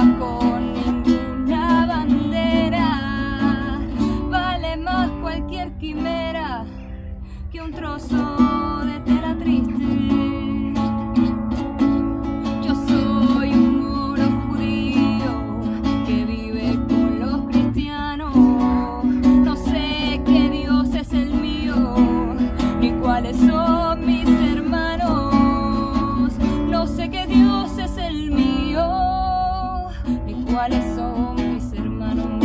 bajo ninguna bandera. Vale más cualquier quimera que un trozo de tela triste. Yo soy un moro judío que vive con los cristianos. No sé qué Dios es el mío, ni cuáles son mis hermanos. No sé qué Dios es el mío, ni cuáles son mis hermanos.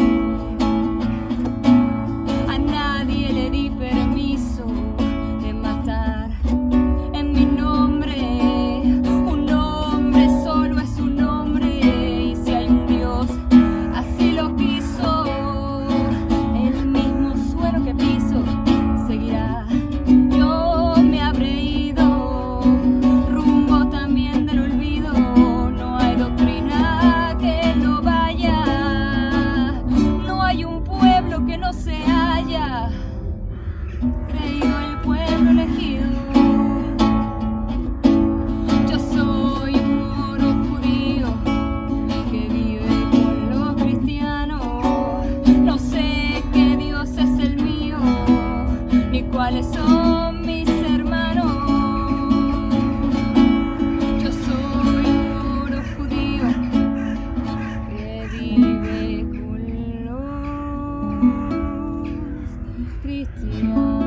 A nadie le di permiso de matar en mi nombre. Un hombre solo es un hombre, y si hay un Dios así lo quiso, el mismo suelo que piso seguirá. Yo me habré ido rumbo también del olvido. No hay doctrina que no vaya, no hay un pueblo que no se haya creído el pueblo elegido. Yo soy un moro judío que vive con los cristianos. No sé qué Dios es el mío, ni cuáles son mis hermanos. Yo soy un moro judío que vive con los cristianos.